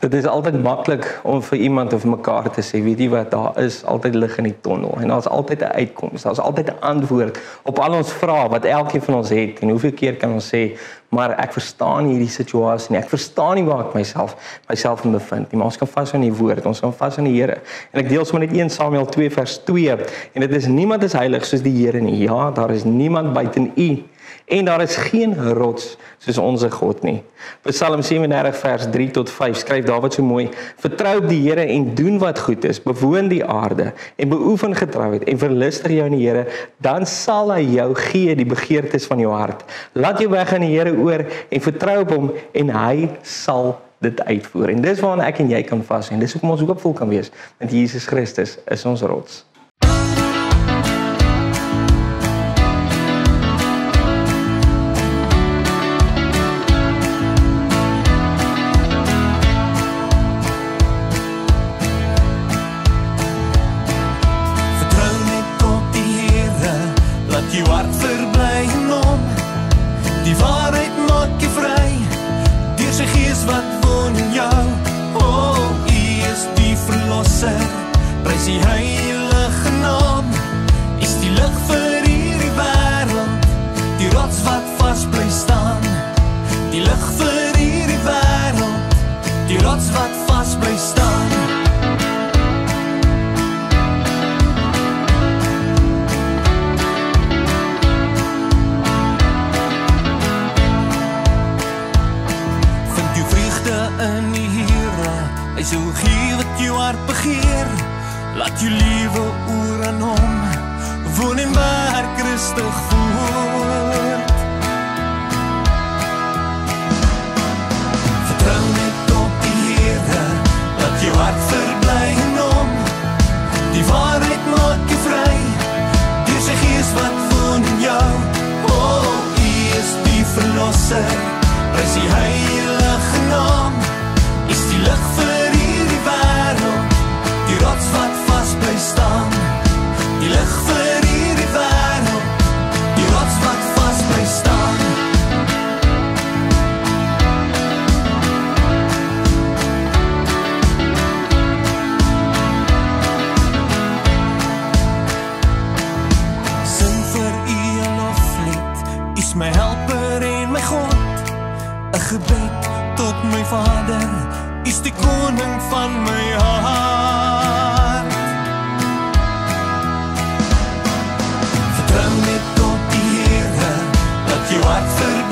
Dit is altyd maklik om vir iemand of mekaar te sê, weet jy wat, daar is altyd lig in die tonnel en daar is altyd 'n uitkoms, daar is altyd 'n antwoord op al ons vrae wat elkeen van ons het. En hoeveel keer kan ons sê, maar ek verstaan hierdie situasie nie, ek verstaan nie waar ek myself in bevind nie, maar ons kan vas aan die woord, ons kan vas aan die Here. En ek deel sommer net 1 Samuel 2 vers 2, en dit is niemand is heilig soos die Here nie. Ja, daar is niemand buiten U. En daar is geen rots soos onze God nie. Psalm 37 vers 3 tot 5 skryf Dawid so mooi: Vertrou op die Here en doen wat goed is, bewoon die aarde en beoefen getrouheid en verlustig jou in die Here, dan sal hy jou gee die begeertes van jou hart. Laat jou weg aan die Here oor en vertrou op hom en hy sal dit uitvoer. En dis waarna ek en jy kan vas en dis hoekom ons hoopvol kan wees, want Jesus Christus is ons rots. Jou hart verbly in hom, die waarheid maak jou vry, deur sy gees wat woon in jou. O, U is die verlosser, prys die heilige naam, is die lig vir hierdie wêreld, die rots wat vas bly staan, die lig vir hierdie wêreld, die rots wat vas bly staan. In die Here, hy sal gee wat jou hart begeer, laat jou lewe oor aan hom, woon en werk rustig voort. Vertrou net op die Here, laat jou hart verbly in hom, die waarheid maak jou vry, deur sy gees wat woon in jou. O, U is die verlosser, prys die heilige naam, is die lig vir hierdie wêreld, die rots wat vas bly staan, die lig vir hierdie wêreld, die rots wat vas bly staan. Sing vir U 'n loflied, U is my helper en my God, 'n gebed tot my Vader, is die koning van my hart. Vertrou net op die Here, laat jou hart verbly